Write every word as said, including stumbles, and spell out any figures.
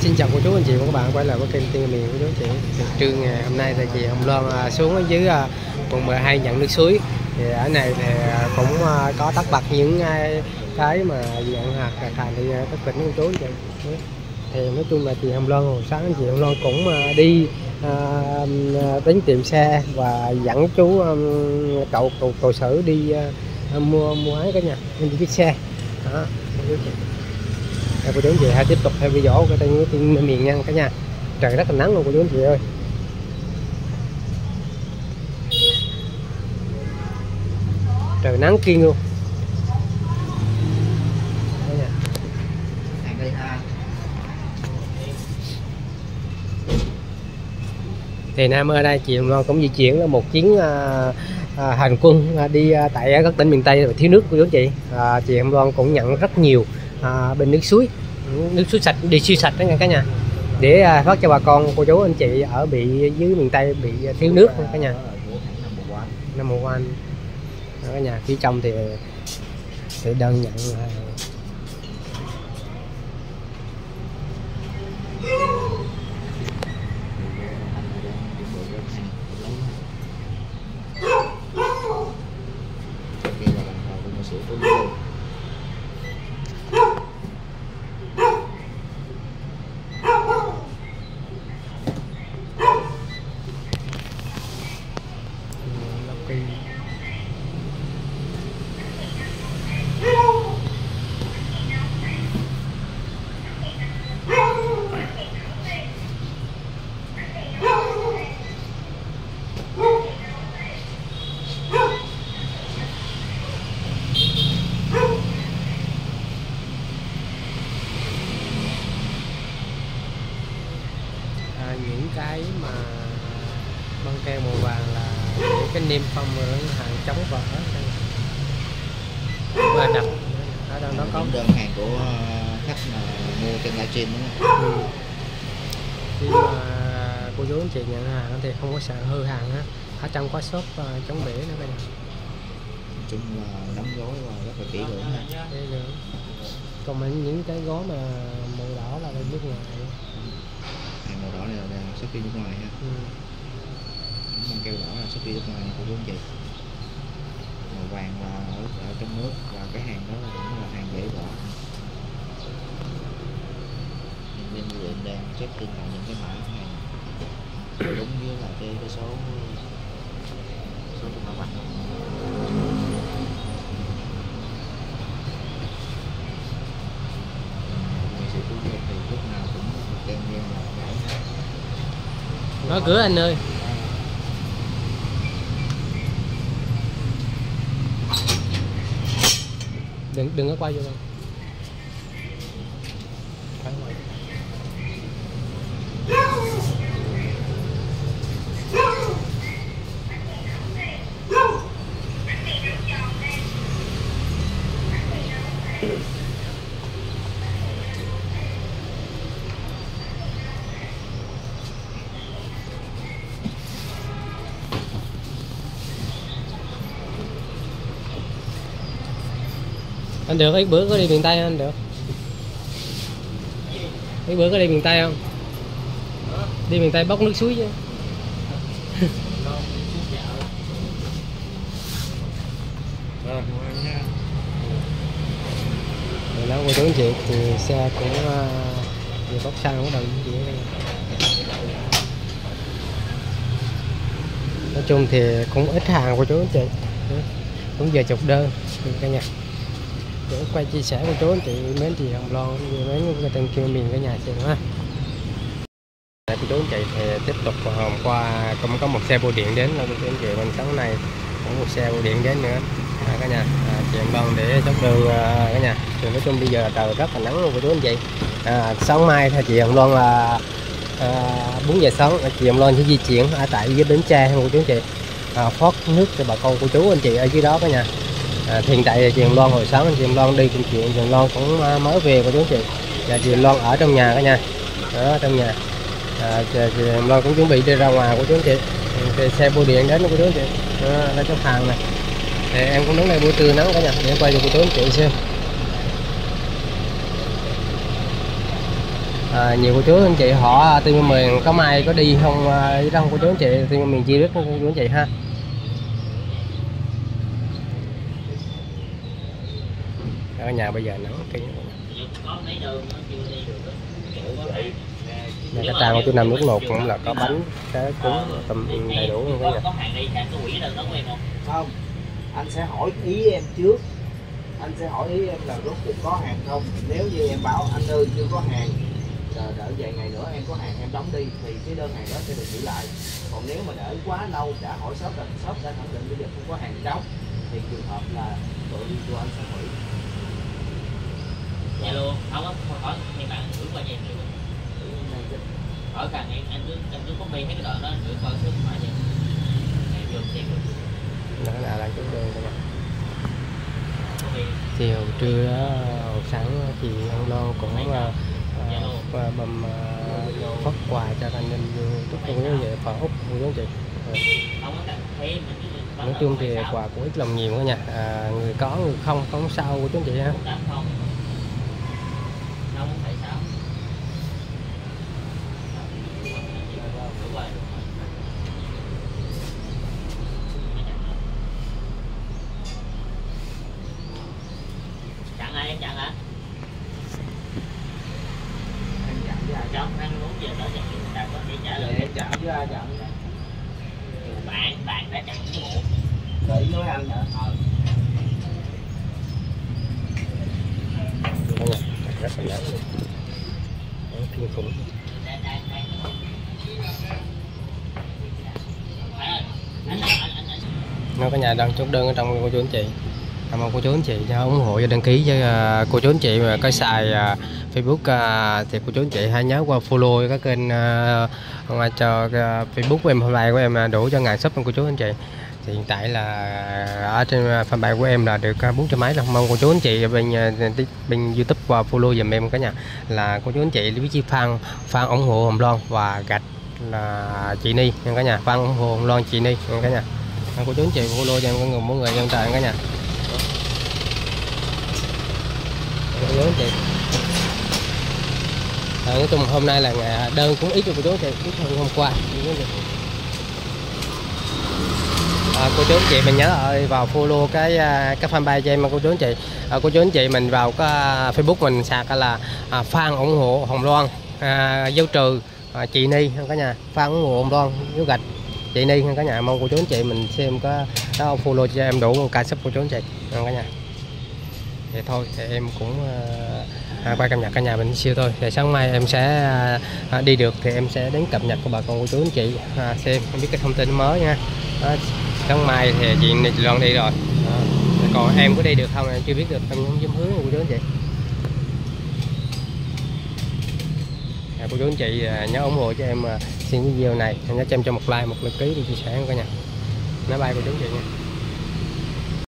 Xin chào cô chú anh chị và các bạn quay lại với kênh Tiên Miền của chú chị. Trưa ngày hôm nay thì chị Hồng Loan xuống ở dưới quận mười hai nhận nước suối. Thì ở này thì cũng có tất bật những cái mà nhận hạt thành thì tất bật của chú anh chị. Thì nói chung là chị Hồng Loan hồi sáng chị Hồng Loan cũng đi à, đến tiệm xe và dẫn chú cậu cậu cậu sử đi à, mua mua ấy cả nhà, mua chiếc xe. Đó. Cô chú anh chị hãy tiếp tục theo video của kênh Tiên Miền nha cả nhà. Trời rất là nắng luôn cô chú anh chị ơi. Trời nắng kiên luôn. Thì Nam ở đây chị Loan cũng di chuyển là một chuyến à, à, hành quân à, đi à, tại các tỉnh miền Tây thiếu nước của chú anh chị. À, chị Loan cũng nhận rất nhiều à, bình nước suối, nước suối sạch đi siêu sạch đó nha cả nhà, để à, phát cho bà con cô chú anh chị ở bị dưới miền Tây bị thiếu nước cả nhà. Number one đó cả nhà. Phía trong thì sẽ đơn nhận à, những cái mà băng keo màu vàng là những cái niêm phong hàng chống vỡ và đập ở đâu nó có đơn hàng của khách mà mua trên livestream đó. Ừ. Khi mà cô chú anh chị nhận hàng thì không có sợ hư hàng á, ở trong có shop chống bể nữa đây. Nói chung là đóng gói và rất là kỹ lưỡng ha. Còn những cái gói mà màu đỏ là bên nước ngoài. Hàng màu đỏ này là xuất đi nước ngoài ha. Ừ. Băng keo đỏ là xuất đi nước ngoài của chú anh chị. Màu vàng là ở, ở trong nước và cái hàng đó là cũng là hàng dễ bỏ. Nhân viên điện đang check in lại những cái mã hàng đúng với là cái, cái số số mã vạch. Sự chú ý thì lúc nào cũng đem theo là mở cửa anh ơi. Đừng đừng có quay vô đâu. Anh được, ít bữa có đi miền Tây anh được? Ít bữa có đi miền Tây không? Đi miền Tây bốc nước suối chứ. Rồi đó cô chú anh chị thì xe cũng uh, bốc xăng cũng đồng gì đây. Nói chung thì cũng ít hàng cô chú anh chị, cũng giờ chục đơn cả nhà. Để quay chia sẻ với chú anh chị mến chị Hồng Loan mến cái tên kia miền cả nhà xem ha. Cô chú anh chị thì tiếp tục hôm qua cũng có một xe bưu điện đến là cô chú anh chị, bên sáng nay cũng một xe bưu điện đến nữa à, cả nhà à, chị Hồng Loan để chốt đơn à, cả nhà. Thì nói chung bây giờ trời rất là nắng luôn cô chú anh chị. À, sáng mai thì chị Hồng Loan là à, bốn giờ sáng chị Hồng Loan sẽ di chuyển ở tại dưới Bến Tre cô chú anh chị, à, phát nước cho bà con cô chú anh chị ở dưới đó cả nhà. À, hiện tại chị Hồng Loan hồi sáng chị Hồng Loan đi công chuyện, chị Hồng Loan cũng mới về của chú anh chị, và chị Hồng Loan ở trong nhà cả nhà, ở trong nhà. À, chị, chị Hồng Loan cũng chuẩn bị đi ra ngoài của chú anh chị, thì xe bưu điện đến của chú anh chị, đó chốt hàng này. Thì em cũng đứng đây buổi trưa nắng cả nhà để quay cho cô chú anh chị xem. à, nhiều cô chú anh chị họ Tiên Phong Miền có mai có đi không với đâu cô chú anh chị, Tiên Phong Miền chia rất cô chú anh chị ha. Ở nhà bây giờ nắng cái cái trang của chú Năm lúc một cũng là có bánh cái cúng tầm đầy đủ luôn cả nhà. Không, anh sẽ hỏi ý em trước, anh sẽ hỏi ý em là rốt cuộc có hàng không. Nếu như em báo anh ơi chưa có hàng, đợi vài ngày nữa em có hàng em đóng đi thì cái đơn hàng đó sẽ được giữ lại. Còn nếu mà đợi quá lâu đã hỏi shop là shop đã khẳng định bây giờ không có hàng đóng thì trường hợp là tụi đi của anh sẽ hủy. Dạ luôn, không có hỏi thì bạn gửi qua nhà nữa. Ở càng em anh cứ anh cứ copy mấy cái đoạn đó gửi qua số điện thoại vậy. Em vô xem được. Đó là là chút đơn các bạn. Chiều trưa đó, sáng chị Hồng Loan cũng uh, bầm uh, phát quà cho anh em YouTube không có vậy phở Úc không có chị. Nói chung thì quà cũng ít lòng nhiều cả nhà, à, người có người không không sao của chú chị ha. Em chặn hả? Em chặn với ai? Trong ăn uống giờ tới chặn đặt có thể trả lời. Em chặn với ai chặn? Bạn, bạn đã chặn cái bộ. Để nói anh hả? Ờ. Đúng rồi, rất là lớn luôn. Đó, kinh khủng. Nó có nhà đang chốt đơn ở trong cô chú anh chị. Cảm ơn cô chú anh chị cho ủng hộ và đăng ký cho uh, cô chú anh chị mà có xài uh, Facebook uh, thì cô chú anh chị hãy nhớ qua follow các kênh uh, cho uh, Facebook của em, fanpage của em đủ cho ngàn sub cô chú anh chị. Thì hiện tại là ở trên fanpage của em là được bốn trăm mấy, là mong cô chú anh chị bên bên YouTube qua follow giùm em cả nhà, là cô chú anh chị với chi fan fan ủng hộ Hồng Loan và gạch là chị Ni nha cả nhà, fan ủng hộ Hồng Loan chị Ni nha cả nhà. Cô chú anh chị follow cho em có người mỗi người dân trời cả nhà. Cô chú anh chị. À, nói chung hôm nay là ngày đơn cũng ít cho cô chú anh chị, ít hơn hôm qua. À, cô chú anh chị mình nhớ ơi vào follow cái cái fanpage cho em cô chú anh chị. À, cô chú anh chị mình vào cái Facebook mình sạc là à, fan ủng hộ Hồng Loan à, dấu trừ à, chị Ni cả nhà, fan ủng hộ Hồng Loan dấu gạch chị Ni cả nhà. Mong cô chú anh chị mình xem có đó follow cho em đủ một ca sub cô chú anh chị cả nhà. Vậy thôi thì em cũng à, quay cập nhật cả nhà mình siêu thôi. Thì sáng mai em sẽ à, đi được thì em sẽ đến cập nhật của bà con cô chú anh chị à, xem không biết cái thông tin mới nha. Đó, sáng mai thì chị Loan đi rồi. Đó, còn em có đi được không em chưa biết được, em không dám hứa cô chú anh chị. À, cô chú anh chị à, nhớ ủng hộ cho em à, xin video này, nhớ cho em cho một like một lượt ký đi chia sẻ cả nhà. Bye bye cô chú anh chị nha.